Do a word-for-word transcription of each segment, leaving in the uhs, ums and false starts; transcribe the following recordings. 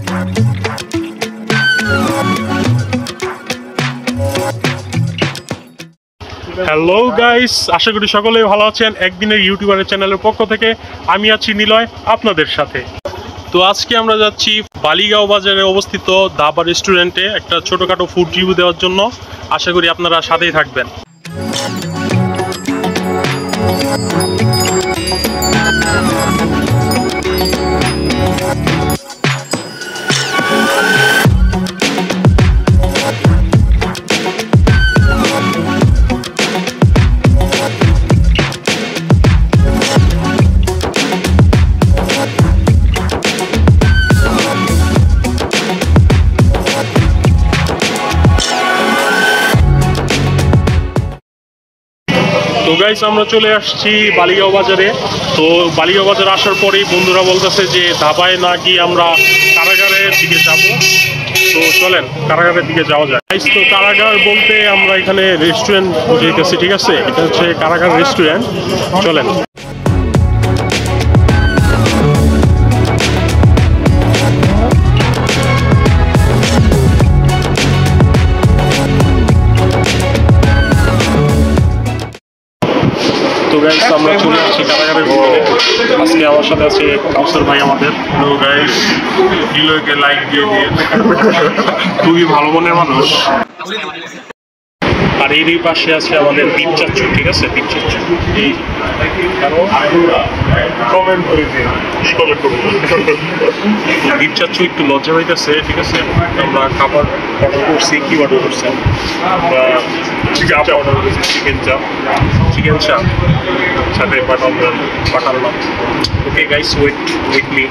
Hello guys, আশা করি সকলেই ভালো আছেন। একদিনের ইউটিউবারের চ্যানেলের পক্ষ থেকে আমি আছি নিলয় আপনাদের সাথে। তো আজকে আমরা যাচ্ছি বালিগাঁও বাজারে অবস্থিত দাবা রেস্টুরেন্টে একটা ছোটোখাটো ফুড রিভিউ দেওয়ার জন্য। আশা করি আপনারা সাথেই থাকবেন। তো গাইস, আমরা চলে আসছি বালিগাঁও বাজারে। তো বালিগাঁও বাজারে আসার পরেই বন্ধুরা বলতেছে যে ধাবায় না গিয়ে আমরা কারাগারের দিকে যাব। তো চলেন কারাগারের দিকে যাওয়া যায়। গাইস, তো কারাগার বলতে আমরা এখানে রেস্টুরেন্ট বুঝাইতেছি, ঠিক আছে? এটা হচ্ছে কারাগার রেস্টুরেন্ট। চলেন। তো গাইস, আমরা চলে আসছি কারাগারের ভিতরে। আজকে আমার সাথে আছে কাউসার ভাই আমাদের। তো গাইস, নিলয়কে লাইক দিয়ে দিয়ে খুবই ভালো মনের মানুষ। আর এরই পাশে আছে আমাদের দীপ চাচ্চু, ঠিক আছে? দীপ চাচ্চু এই কমেন্ট করে দিন, কি কমেন্ট করবো। দীপ চাচ্চু একটু লজ্জা হইতেছে, ঠিক আছে? আমরা খাবার অর্ডার করছি। কি অর্ডার করছি? আমরা চিকেন চাপ অর্ডার করছি। চিকেন চাপ চিকেন চাপ সাথে butter butter naan. Okay guys, wait with me.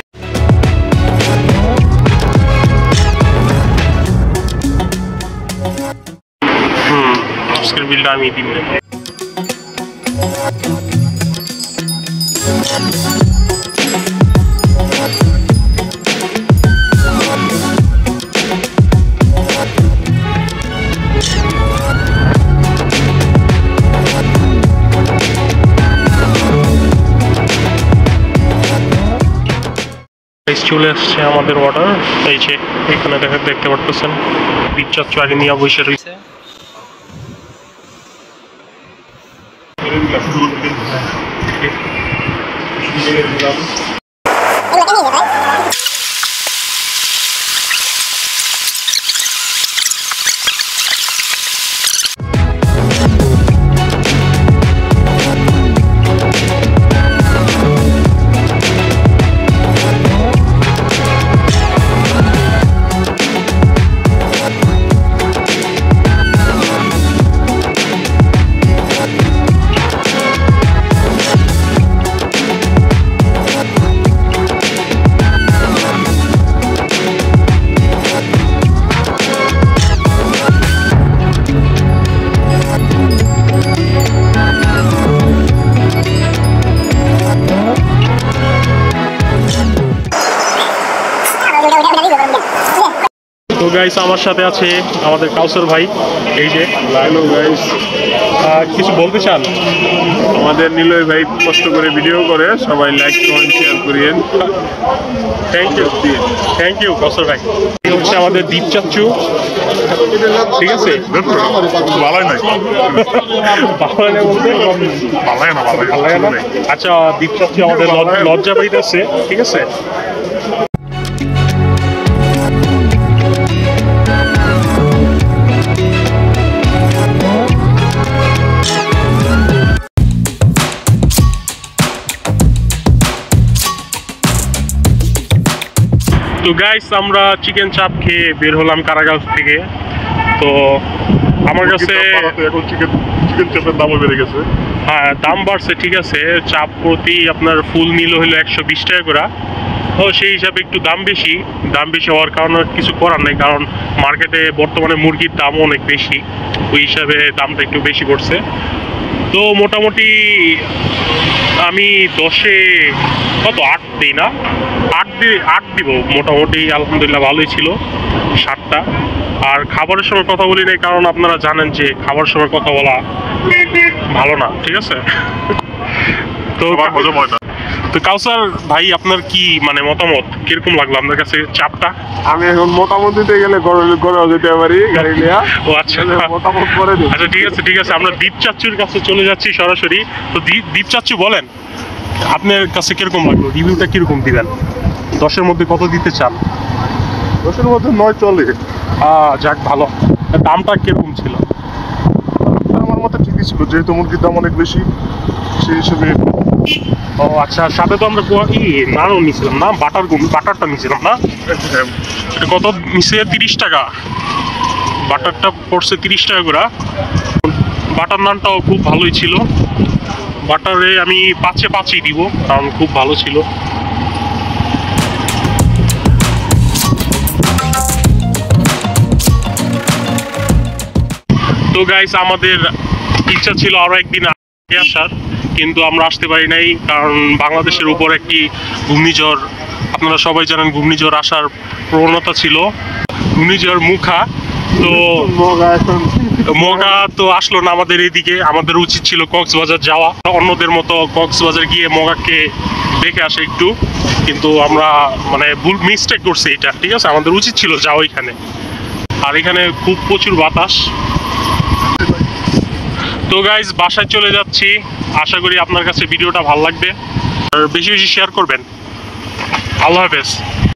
হুম আজকের বিলটা আমি দিব। চলে আসছে আমাদের অর্ডার। এই যে এখানে দেখা দেখতে পারতেছেন দীপ চাচ্চু আগে নিয়ে বসে রয়েছে। তো গাইস, আমার সাথে আছে আমাদের কাউসার ভাই। এই যে হ্যালো গাইস, কিছু বলতে চান? আমাদের নিলয় ভাই কষ্ট করে ভিডিও করে, সবাই লাইক কমেন্ট শেয়ার করিয়েন। Thank you thank you Kawsar ভাই। এই হচ্ছে আমাদের দীপ চাচ্চু, ঠিক আছে? ভালোই নাই, ভালো না বলতে ভালো না, ভালো লাগে না। আচ্ছা, দীপ চাচ্চু আমাদের লজ্জা পাইতেছে, ঠিক আছে? তো গাইস, আমরা চিকেন চাপ খেয়ে বের হলাম কারাগার থেকে। তো আমার কাছে এখন চিকেন চিকেন চাপের দামও বেড়ে গেছে। হ্যাঁ, দাম বাড়ছে, ঠিক আছে। চাপ প্রতি আপনার ফুল নিল হলো একশো বিশ টাকা করে। তো সেই হিসাবে একটু দাম বেশি। দাম বেশি হওয়ার কারণে কিছু করার নেই, কারণ মার্কেটে বর্তমানে মুরগির দামও অনেক বেশি। ওই হিসাবে দামটা একটু বেশি পড়ছে। তো মোটামুটি আমি দশে কত আট দিই না আট দিই আট দিব মোটামুটি। আলহামদুলিল্লাহ ভালোই ছিল সাতটা। আর খাবারের সময় কথা বলি নাই, কারণ আপনারা জানেন যে খাবারের সময় কথা বলা ভালো না, ঠিক আছে? তো হজম হয় না। তো কাউসার ভাই আপনার কি মানে মতামত কিরকম লাগলো আপনার কাছে চাপটা? আমি এখন মতামত দিতে গেলে গড়ে গড়েও যেতে পারি গাড়ি নিয়ে। ও আচ্ছা, মতামত করে দিই। আচ্ছা ঠিক আছে ঠিক আছে, আমরা দীপ চাচ্চুর কাছে চলে যাচ্ছি সরাসরি। তো দীপ দীপ চাচ্চু বলেন আপনার কাছে কিরকম লাগলো, রিভিউটা কিরকম দিবেন, দশের মধ্যে কত দিতে চান? দশের মধ্যে নয় চলে। আহ, যাক ভালো। দামটা কিরকম ছিল? আমার মতে ঠিকই ছিল, যেহেতু মুরগির দাম অনেক বেশি সেই হিসেবে। ও আচ্ছা, সাথে তো আমরা গোয়া- ই নানও নিয়েছিলাম না, বাটার গুম বাটারটা নিয়েছিলাম না, এটা কত নিচে তিরিশ টাকা, বাটারটা পড়ছে তিরিশ টাকা করে। বাটার নানটাও খুব ভালোই ছিল, বাটারে আমি পাঁচে পাঁচই দিব কারণ খুব ভালো ছিল। তো গাইস, আমাদের ইচ্ছা ছিল আরো একদিন আগে আসার, কিন্তু আমরা আসতে পারি নাই কারণ বাংলাদেশের উপর একটি ঘূর্ণিঝড়, আপনারা সবাই জানেন ঘূর্ণিঝড় আসার প্রবণতা ছিল, ঘূর্ণিঝড় মুখা। তো মগা তো আসলো না আমাদের এদিকে, আমাদের উচিত ছিল কক্সবাজার যাওয়া, অন্যদের মতো কক্সবাজার গিয়ে মগাকে দেখে আসে একটু, কিন্তু আমরা মানে ভুল মিস্টেক করছি এটা, ঠিক আছে, আমাদের উচিত ছিল যাওয়া এখানে। আর এখানে খুব প্রচুর বাতাস। তো গাইজ বাসায় চলে যাচ্ছি, আশা করি আপনার কাছে ভিডিওটা ভালো লাগবে আর বেশি বেশি শেয়ার করবেন। আল্লাহ হাফেজ।